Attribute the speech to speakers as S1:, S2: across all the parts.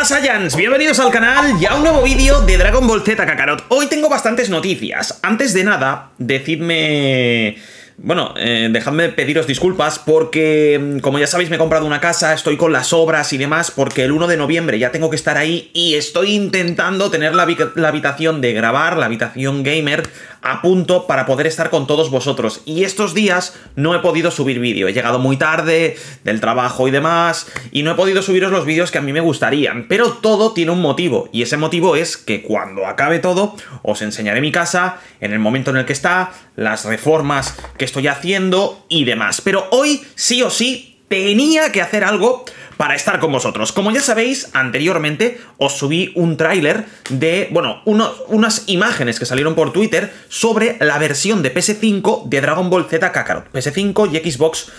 S1: Saiyans, bienvenidos al canal y a un nuevo vídeo de Dragon Ball Z Kakarot. Hoy tengo bastantes noticias. Antes de nada, decidme... Bueno, dejadme pediros disculpas porque, como ya sabéis, me he comprado una casa, estoy con las obras y demás, porque el 1 de noviembre ya tengo que estar ahí y estoy intentando tener la habitación de grabar, la habitación gamer, a punto para poder estar con todos vosotros. Y estos días no he podido subir vídeo, he llegado muy tarde del trabajo y demás, y no he podido subiros los vídeos que a mí me gustarían. Pero todo tiene un motivo, y ese motivo es que cuando acabe todo, os enseñaré mi casa, en el momento en el que está, las reformas que estoy haciendo y demás. Pero hoy, sí o sí, tenía que hacer algo para estar con vosotros. Como ya sabéis, anteriormente os subí un tráiler de, bueno, unas imágenes que salieron por Twitter sobre la versión de PS5 de Dragon Ball Z Kakarot. PS5 y Xbox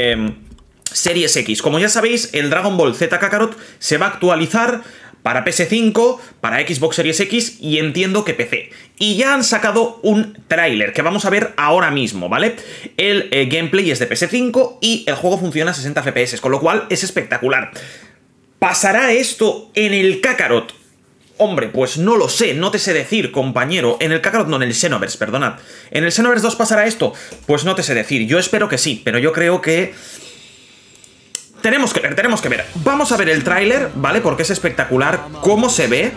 S1: Series X. Como ya sabéis, el Dragon Ball Z Kakarot se va a actualizar para PS5, para Xbox Series X y entiendo que PC. Y ya han sacado un tráiler que vamos a ver ahora mismo, ¿vale? El gameplay es de PS5 y el juego funciona a 60 FPS, con lo cual es espectacular. ¿Pasará esto en el Kakarot? Hombre, pues no lo sé, no te sé decir, compañero. En el Kakarot, no, en el Xenoverse, perdonad. ¿En el Xenoverse 2 pasará esto? Pues no te sé decir. Yo espero que sí, pero yo creo que... Tenemos que ver. Vamos a ver el tráiler, ¿vale? Porque es espectacular cómo se ve.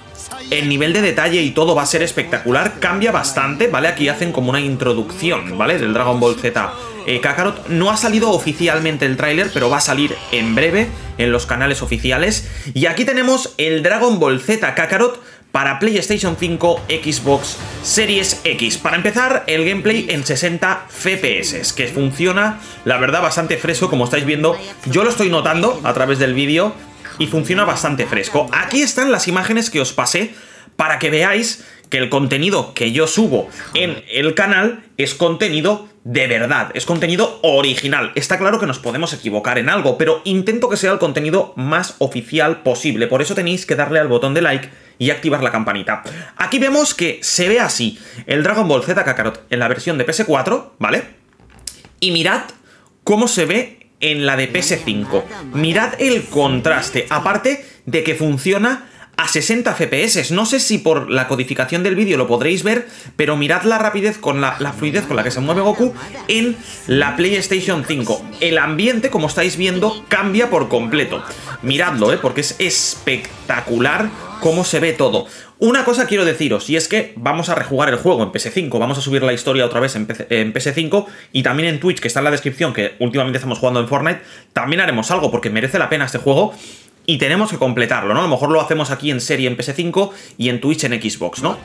S1: El nivel de detalle y todo va a ser espectacular. Cambia bastante, ¿vale? Aquí hacen como una introducción, ¿vale? Del Dragon Ball Z Kakarot. No ha salido oficialmente el tráiler, pero va a salir en breve en los canales oficiales. Y aquí tenemos el Dragon Ball Z Kakarot para PlayStation 5, Xbox Series X. Para empezar, el gameplay en 60 FPS, que funciona, la verdad, bastante fresco, como estáis viendo. Yo lo estoy notando a través del vídeo y funciona bastante fresco. Aquí están las imágenes que os pasé para que veáis que el contenido que yo subo en el canal es contenido de verdad, es contenido original. Está claro que nos podemos equivocar en algo, pero intento que sea el contenido más oficial posible. Por eso tenéis que darle al botón de like y activar la campanita. Aquí vemos que se ve así el Dragon Ball Z Kakarot en la versión de PS4, ¿vale? Y mirad cómo se ve en la de PS5. Mirad el contraste, aparte de que funciona a 60 FPS. No sé si por la codificación del vídeo lo podréis ver, pero mirad la rapidez, con la fluidez con la que se mueve Goku en la PlayStation 5. El ambiente, como estáis viendo, cambia por completo. Miradlo, porque es espectacular cómo se ve todo. Una cosa quiero deciros, y es que vamos a rejugar el juego en PS5, vamos a subir la historia otra vez en PS5, y también en Twitch, que está en la descripción, que últimamente estamos jugando en Fortnite, también haremos algo, porque merece la pena este juego, y tenemos que completarlo, ¿no? A lo mejor lo hacemos aquí en serie en PS5 y en Twitch en Xbox, ¿no?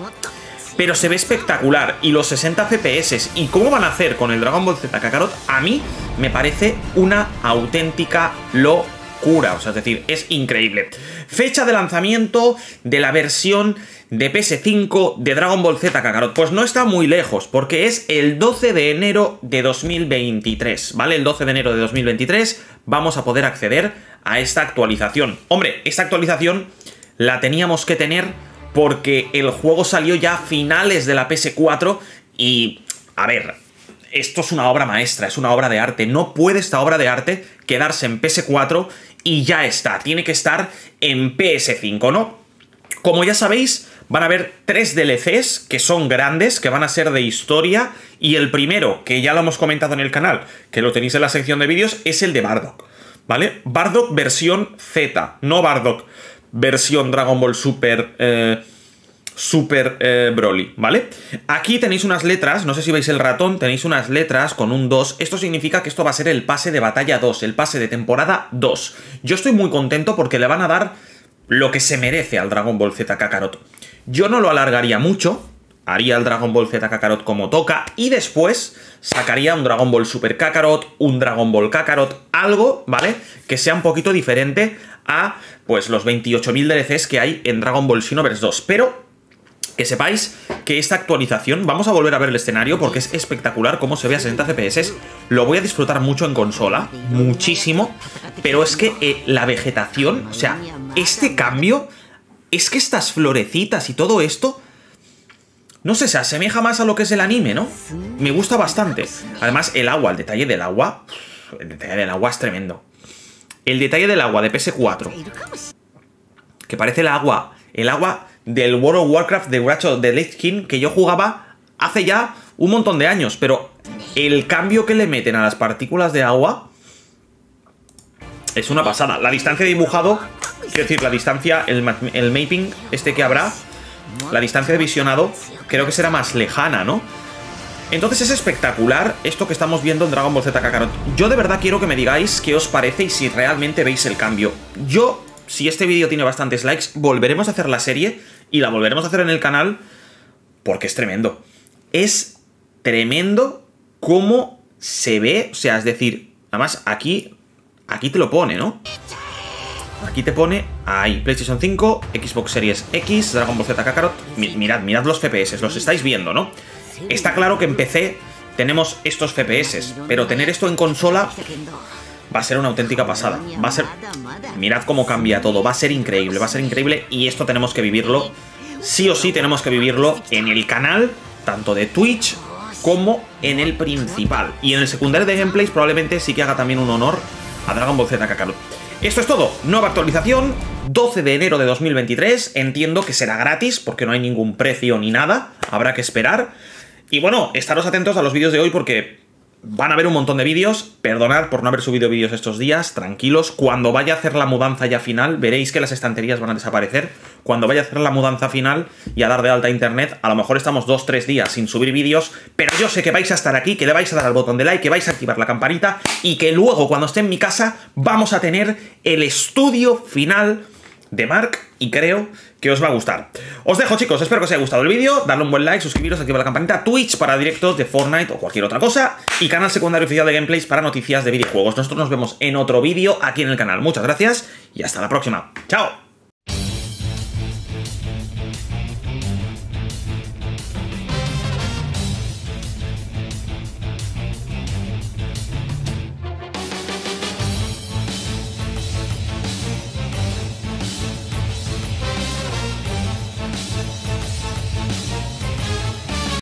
S1: Pero se ve espectacular, y los 60 FPS, y cómo van a hacer con el Dragon Ball Z Kakarot, a mí me parece una auténtica locura, o sea, es decir, es increíble. Fecha de lanzamiento de la versión de PS5 de Dragon Ball Z Kakarot. Pues no está muy lejos, porque es el 12 de enero de 2023, ¿vale? El 12 de enero de 2023 vamos a poder acceder a esta actualización. Hombre, esta actualización la teníamos que tener porque el juego salió ya a finales de la PS4 y, a ver, esto es una obra maestra, es una obra de arte. No puede esta obra de arte quedarse en PS4 y ya está. Tiene que estar en PS5, ¿no? Como ya sabéis, van a haber 3 DLCs que son grandes, que van a ser de historia, y el primero, que ya lo hemos comentado en el canal, que lo tenéis en la sección de vídeos, es el de Bardock, ¿vale? Bardock versión Z, no Bardock versión Dragon Ball Super Broly, ¿vale? Aquí tenéis unas letras, no sé si veis el ratón, tenéis unas letras con un 2. Esto significa que esto va a ser el pase de batalla 2, el pase de temporada 2. Yo estoy muy contento porque le van a dar lo que se merece al Dragon Ball Z Kakarot. Yo no lo alargaría mucho, haría el Dragon Ball Z Kakarot como toca y después sacaría un Dragon Ball Super Kakarot, un Dragon Ball Kakarot, algo, ¿vale? Que sea un poquito diferente a, pues, los 28.000 DLCs que hay en Dragon Ball Xenoverse 2. Pero que sepáis que esta actualización, vamos a volver a ver el escenario porque es espectacular cómo se ve a 60 FPS. Lo voy a disfrutar mucho en consola, muchísimo, pero es que la vegetación, o sea, este cambio, es que estas florecitas y todo esto, no sé, se asemeja más a lo que es el anime, ¿no? Me gusta bastante. Además, el agua, el detalle del agua es tremendo. El detalle del agua de PS4 que parece el agua del World of Warcraft de Wrath de Lich King que yo jugaba hace ya un montón de años, pero el cambio que le meten a las partículas de agua es una pasada. La distancia de dibujado, quiero decir, la distancia, el mapping este que habrá, la distancia de visionado, creo que será más lejana, ¿no? Entonces es espectacular esto que estamos viendo en Dragon Ball Z Kakarot. Yo de verdad quiero que me digáis qué os parece y si realmente veis el cambio. Yo, si este vídeo tiene bastantes likes, volveremos a hacer la serie y la volveremos a hacer en el canal porque es tremendo. Es tremendo cómo se ve, o sea, es decir, además aquí te lo pone, ¿no? Aquí te pone, ahí, PlayStation 5, Xbox Series X, Dragon Ball Z Kakarot. Mirad los FPS, los estáis viendo, ¿no? Está claro que en PC tenemos estos FPS, pero tener esto en consola va a ser una auténtica pasada. Va a ser... Mirad cómo cambia todo, va a ser increíble, y esto tenemos que vivirlo. Sí o sí tenemos que vivirlo en el canal, tanto de Twitch como en el principal. Y en el secundario de gameplays probablemente sí que haga también un honor a Dragon Ball Z Kakarot. Esto es todo, nueva actualización, 12 de enero de 2023, entiendo que será gratis porque no hay ningún precio ni nada, habrá que esperar. Y bueno, estaros atentos a los vídeos de hoy porque van a haber un montón de vídeos. Perdonad por no haber subido vídeos estos días, tranquilos. Cuando vaya a hacer la mudanza ya final, veréis que las estanterías van a desaparecer. Cuando vaya a hacer la mudanza final y a dar de alta internet, a lo mejor estamos 2-3 días sin subir vídeos, pero yo sé que vais a estar aquí, que le vais a dar al botón de like, que vais a activar la campanita y que luego cuando esté en mi casa vamos a tener el estudio final de Mark y creo que os va a gustar. Os dejo, chicos, espero que os haya gustado el vídeo, darle un buen like, suscribiros, activar la campanita, Twitch para directos de Fortnite o cualquier otra cosa y canal secundario oficial de gameplays para noticias de videojuegos. Nosotros nos vemos en otro vídeo aquí en el canal. Muchas gracias y hasta la próxima. ¡Chao!